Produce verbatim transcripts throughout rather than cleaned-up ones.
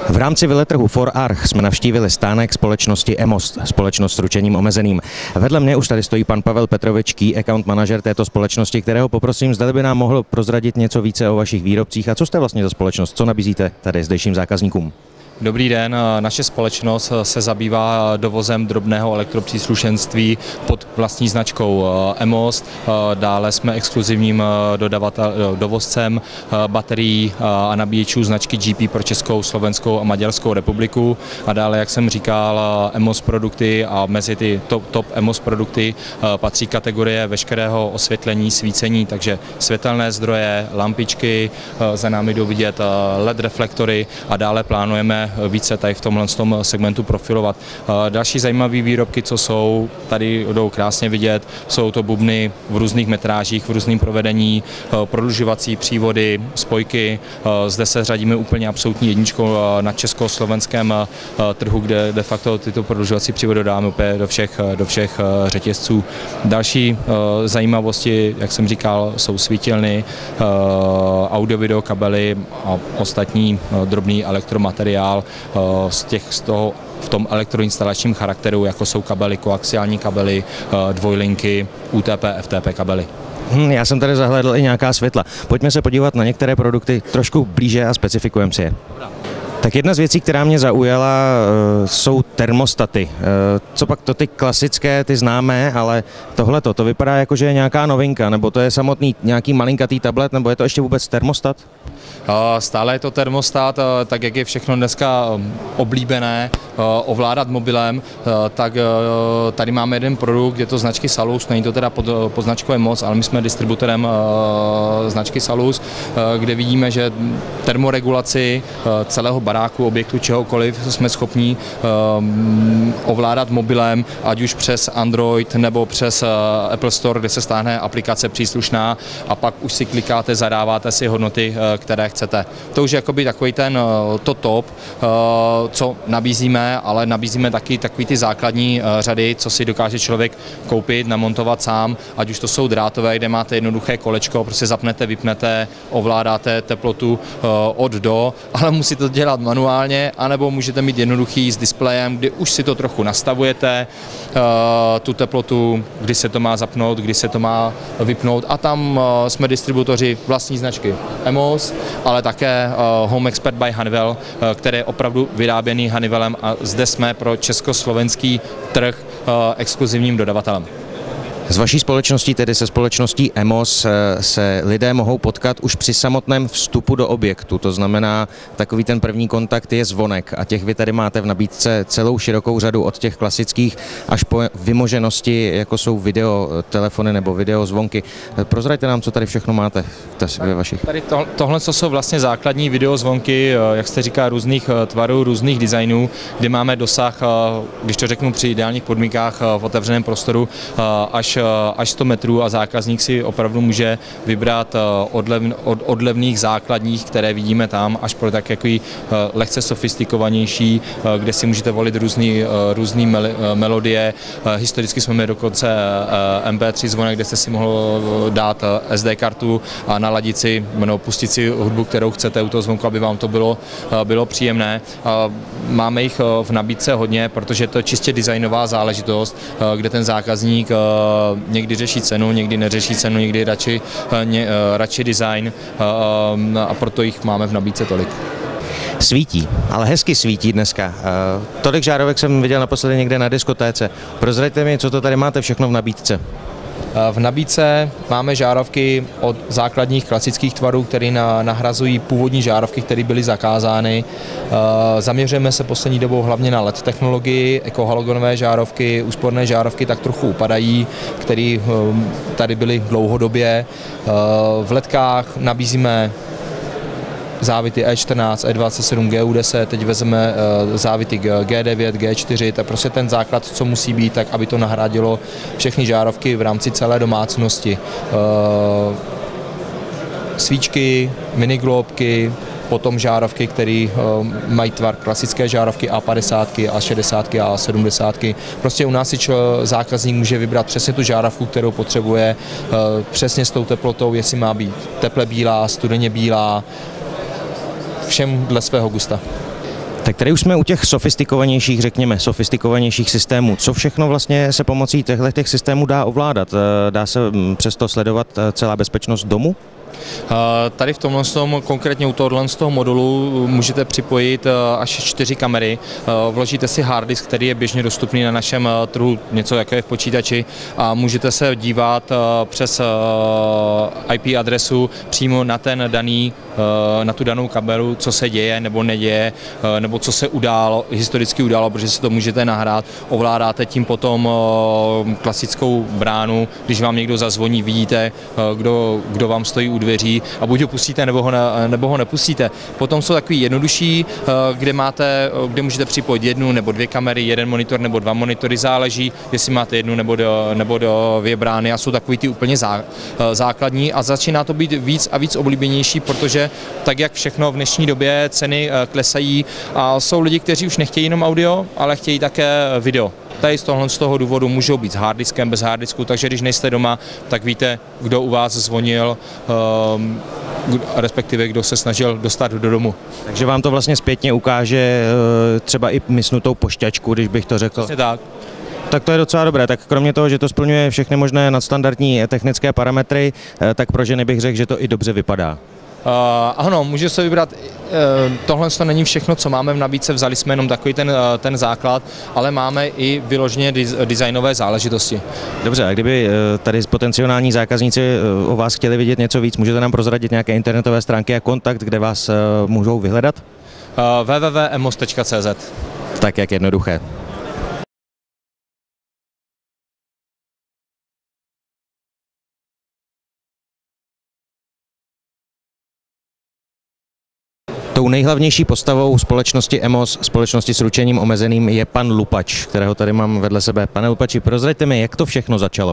V rámci veletrhu For Arch jsme navštívili stánek společnosti Emost, společnost s ručením omezeným. Vedle mě už tady stojí pan Pavel Petrovič, key account manažer této společnosti, kterého poprosím, zda by nám mohl prozradit něco více o vašich výrobcích a co jste vlastně za společnost, co nabízíte tady zdejším zákazníkům. Dobrý den, naše společnost se zabývá dovozem drobného elektropříslušenství pod vlastní značkou Emost. Dále jsme exkluzivním dodavatel, dovozcem baterií a nabíječů značky G P pro Českou, Slovenskou a Maďarskou republiku. A dále, jak jsem říkal, Emost produkty a mezi ty top, top Emost produkty patří kategorie veškerého osvětlení, svícení, takže světelné zdroje, lampičky, za námi jdou vidět L E D reflektory a dále plánujeme více tady v tomhle segmentu profilovat. Další zajímavé výrobky, co jsou, tady jdou krásně vidět, jsou to bubny v různých metrážích, v různém provedení, prodlužovací přívody, spojky. Zde se řadíme úplně absolutní jedničkou na československém trhu, kde de facto tyto prodlužovací přívody dáme úplně do všech, do všech řetězců. Další zajímavosti, jak jsem říkal, jsou svítilny, audio-video kabely a ostatní drobný elektromateriál z těch z toho v tom elektroinstalačním charakteru, jako jsou kabely, koaxiální kabely, dvojlinky, U T P, F T P kabely. Hmm, já jsem tady zahlédl i nějaká světla. Pojďme se podívat na některé produkty trošku blíže a specifikujeme si je. Dobrá. Tak jedna z věcí, která mě zaujala, jsou termostaty. Co pak to ty klasické, ty známé, ale tohleto, to vypadá jako, že je nějaká novinka, nebo to je samotný nějaký malinkatý tablet, nebo je to ještě vůbec termostat? Stále je to termostat, tak jak je všechno dneska oblíbené ovládat mobilem, tak tady máme jeden produkt, je to značky Salus, není to teda pod, pod značkou Emost, ale my jsme distributorem značky Salus, kde vidíme, že termoregulaci celého baráku, objektu, čehokoliv jsme schopni ovládat mobilem, ať už přes Android nebo přes Apple Store, kde se stáhne aplikace příslušná a pak už si klikáte, zadáváte si hodnoty, které chcete. To už je jakoby takový ten to top, co nabízíme, ale nabízíme taky takový ty základní řady, co si dokáže člověk koupit, namontovat sám, ať už to jsou drátové, kde máte jednoduché kolečko, prostě zapnete, vypnete, ovládáte teplotu od do, ale musíte to dělat manuálně, anebo můžete mít jednoduchý s displejem, kdy už si to trochu nastavujete, tu teplotu, kdy se to má zapnout, kdy se to má vypnout a tam jsme distributoři vlastní značky Emost, ale také Home Expert by Honeywell, který je opravdu vyráběný Honeywellem a zde jsme pro československý trh exkluzivním dodavatelem. S vaší společností, tedy se společností Emost, se lidé mohou potkat už při samotném vstupu do objektu. To znamená, takový ten první kontakt je zvonek a těch vy tady máte v nabídce celou širokou řadu od těch klasických až po vymoženosti, jako jsou video telefony nebo video zvonky. Prozraďte nám, co tady všechno máte ve vašich. Tady to, tohle jsou vlastně základní video zvonky, jak jste říká, různých tvarů, různých designů, kde máme dosah, když to řeknu při ideálních podmínkách v otevřeném prostoru, až až sto metrů a zákazník si opravdu může vybrat od, lev, od, od levných základních, které vidíme tam, až po takový lehce sofistikovanější, kde si můžete volit různý, různý mel, melodie. Historicky jsme měli dokonce M P tři zvonek, kde jste si mohl dát S D kartu a naladit si, no, pustit si hudbu, kterou chcete u toho zvonku, aby vám to bylo, bylo příjemné. Máme jich v nabídce hodně, protože to je čistě designová záležitost, kde ten zákazník někdy řeší cenu, někdy neřeší cenu, někdy radši, ně, radši design a proto jich máme v nabídce tolik. Svítí, ale hezky svítí dneska. Tolik žárovek jsem viděl naposledy někde na diskotéce. Prozraďte mi, co to tady máte všechno v nabídce. V nabídce máme žárovky od základních klasických tvarů, které nahrazují původní žárovky, které byly zakázány. Zaměřujeme se poslední dobou hlavně na L E D technologii, ekohalogenové žárovky, úsporné žárovky tak trochu upadají, které tady byly dlouhodobě. V ledkách nabízíme závity E čtrnáct, E dvacet sedm, G U deset, teď vezmeme závity G devět, G čtyři, tak prostě ten základ, co musí být, tak aby to nahradilo všechny žárovky v rámci celé domácnosti. Svíčky, miniglóbky, potom žárovky, které mají tvar klasické žárovky A padesát, A šedesát, A sedmdesát. Prostě u nás si zákazník může vybrat přesně tu žárovku, kterou potřebuje, přesně s tou teplotou, jestli má být teple bílá, studeně bílá, všem dle svého gusta. Tak tady už jsme u těch sofistikovanějších, řekněme, sofistikovanějších systémů. Co všechno vlastně se pomocí těchto těch systémů dá ovládat? Dá se přesto sledovat celá bezpečnost domu? Tady v tomhle tom, konkrétně u tohohle z toho modulu můžete připojit až čtyři kamery. Vložíte si hard disk, který je běžně dostupný na našem trhu, něco jako je v počítači, a můžete se dívat přes í pé adresu přímo na ten daný, na tu danou kameru, co se děje nebo neděje, nebo co se událo, historicky událo, protože si to můžete nahrát. Ovládáte tím potom klasickou bránu, když vám někdo zazvoní, vidíte, kdo, kdo vám stojí u dveří a buď ho pustíte, nebo ho, ne, nebo ho nepustíte. Potom jsou takový jednodušší, kde, máte, kde můžete připojit jednu nebo dvě kamery, jeden monitor nebo dva monitory, záleží, jestli máte jednu nebo, do, nebo do dvě brány, a jsou takový ty úplně zá, základní, a začíná to být víc a víc oblíbenější, protože tak jak všechno v dnešní době, ceny klesají a jsou lidi, kteří už nechtějí jenom audio, ale chtějí také video. Tady z tohohle z toho důvodu můžou být s harddiskem, bez harddisku, takže když nejste doma, tak víte, kdo u vás zvonil, um, respektive kdo se snažil dostat do domu. Takže vám to vlastně zpětně ukáže třeba i mysnutou pošťačku, když bych to řekl. Vlastně tak. Tak to je docela dobré. Tak kromě toho, že to splňuje všechny možné nadstandardní technické parametry, tak pro ženy bych řekl, že to i dobře vypadá. Uh, ano, může se vybrat, uh, tohle to není všechno, co máme v nabídce, vzali jsme jenom takový ten, uh, ten základ, ale máme i vyloženě designové záležitosti. Dobře, a kdyby uh, tady potenciální zákazníci uh, o vás chtěli vidět něco víc, můžete nám prozradit nějaké internetové stránky a kontakt, kde vás uh, můžou vyhledat? Uh, w w w tečka emos tečka c z. Tak jak jednoduché. Tou nejhlavnější postavou společnosti EMOS, společnosti s ručením omezeným, je pan Lupač, kterého tady mám vedle sebe. Pane Lupači, prozraďte mi, jak to všechno začalo?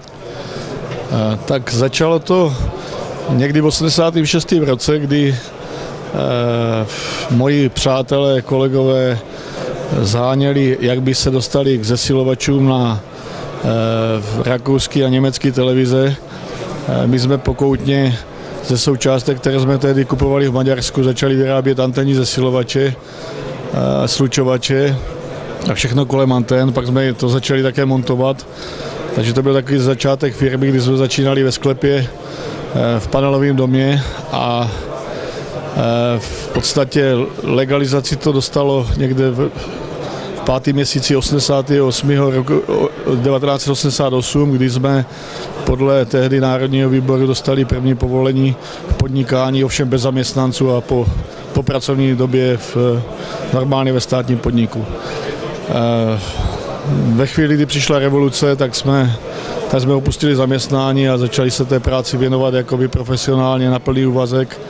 Tak začalo to někdy v osmdesátém šestém roce, kdy eh, moji přátelé, kolegové zháněli, jak by se dostali k zesilovačům na eh, rakouský a německý televize. Eh, my jsme pokoutně ze součástek, které jsme tehdy kupovali v Maďarsku, začali vyrábět antenní zesilovače, slučovače a všechno kolem antén, pak jsme to začali také montovat. Takže to byl takový začátek firmy, kdy jsme začínali ve sklepě v panelovém domě a v podstatě legalizaci to dostalo někde v pátém měsíci osmdesátého osmého roku devatenáct set osmdesát osm, kdy jsme podle tehdy Národního výboru dostali první povolení k podnikání, ovšem bez zaměstnanců a po, po pracovní době v, normálně ve státním podniku. Ve chvíli, kdy přišla revoluce, tak jsme, tak jsme opustili zaměstnání a začali se té práci věnovat jakoby profesionálně na plný úvazek.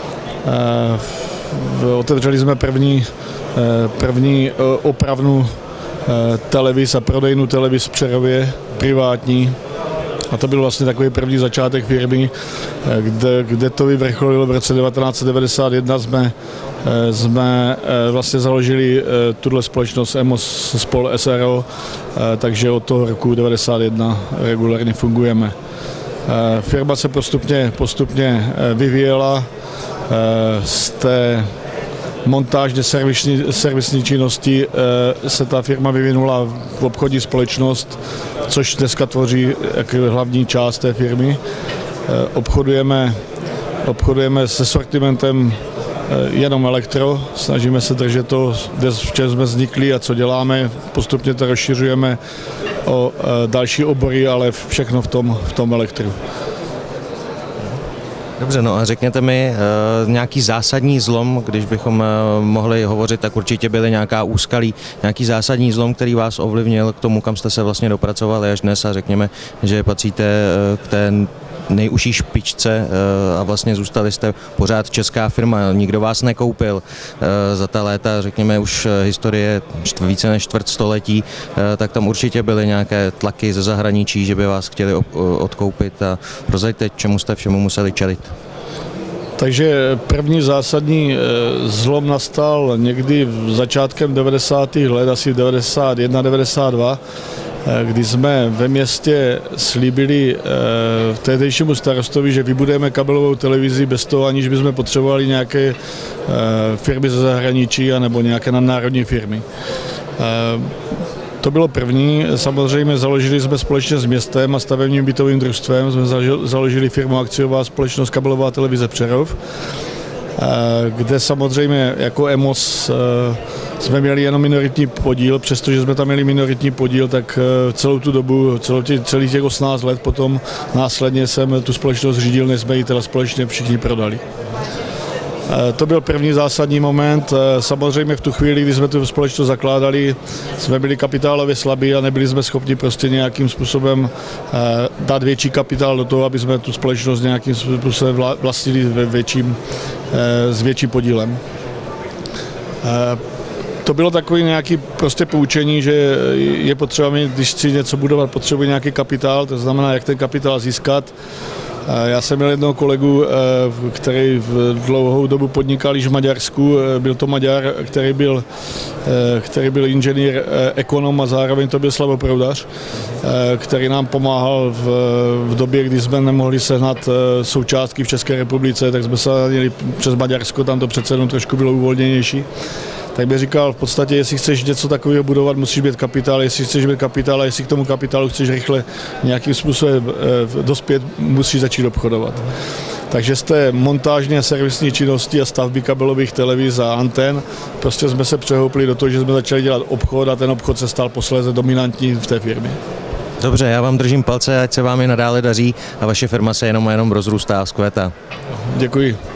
Otevřeli jsme první, první opravnu televiz a prodejnu televiz v Přerově, privátní. A to byl vlastně takový první začátek firmy, kde, kde to vyvrcholilo v roce devatenáct set devadesát jedna. Jsme, jsme vlastně založili tuhle společnost EMOS Spol S R O, takže od toho roku devadesát jedna regulárně fungujeme. Firma se postupně, postupně vyvíjela z té montážně servisní, servisní činnosti se ta firma vyvinula v obchodní společnost, což dneska tvoří hlavní část té firmy. Obchodujeme, obchodujeme se sortimentem jenom elektro, snažíme se držet to, v čem jsme vznikli a co děláme. Postupně to rozšiřujeme o další obory, ale všechno v tom, v tom elektru. Dobře, no a řekněte mi, uh, nějaký zásadní zlom, když bychom uh, mohli hovořit, tak určitě byly nějaká úskalí, nějaký zásadní zlom, který vás ovlivnil k tomu, kam jste se vlastně dopracovali až dnes, a řekněme, že patříte uh, k té nejužší špičce uh, a vlastně zůstali jste pořád česká firma, nikdo vás nekoupil uh, za ta léta, řekněme už historie více než čtvrt století, uh, tak tam určitě byly nějaké tlaky ze zahraničí, že by vás chtěli odkoupit, a prozraďte, čemu jste všemu museli čelit. Takže první zásadní zlom nastal někdy v začátkem devadesátých let, asi v devadesát jedna devadesát dva, kdy jsme ve městě slíbili tehdejšímu starostovi, že vybudujeme kabelovou televizi bez toho, aniž bychom potřebovali nějaké firmy ze zahraničí anebo nějaké nadnárodní firmy. To bylo první. Samozřejmě založili jsme společně s městem a stavebním bytovým družstvem. Jsme založili firmu akciová společnost Kabelová televize Přerov, kde samozřejmě jako E M O S jsme měli jenom minoritní podíl. Přestože jsme tam měli minoritní podíl, tak celou tu dobu, celou tě, celých těch osmnáct let potom následně jsem tu společnost řídil, než jsme ji teda společně všichni prodali. To byl první zásadní moment. Samozřejmě v tu chvíli, kdy jsme tu společnost zakládali, jsme byli kapitálově slabí a nebyli jsme schopni prostě nějakým způsobem dát větší kapitál do toho, aby jsme tu společnost nějakým způsobem vlastnili větším, s větším podílem. To bylo takové nějaké prostě poučení, že je potřeba mít, když chci něco budovat, potřebuje nějaký kapitál, to znamená, jak ten kapitál získat. Já jsem měl jednoho kolegu, který v dlouhou dobu podnikal již v Maďarsku. Byl to Maďar, který byl, který byl inženýr, ekonom a zároveň to byl slavoproudař, který nám pomáhal v, v době, kdy jsme nemohli sehnat součástky v České republice, tak jsme se jeli přes Maďarsko, tam to přece jenom trošku bylo uvolněnější. Tak bych říkal, v podstatě, jestli chceš něco takového budovat, musíš být kapitál, jestli chceš být kapitál a jestli k tomu kapitálu chceš rychle nějakým způsobem dospět, musíš začít obchodovat. Takže z té montážní a servisní činnosti a stavby kabelových televiz a antén prostě jsme se přehoupli do toho, že jsme začali dělat obchod a ten obchod se stal posléze dominantní v té firmě. Dobře, já vám držím palce, ať se vám i nadále daří a vaše firma se jenom a jenom rozrůstá a vzkvétá. Děkuji.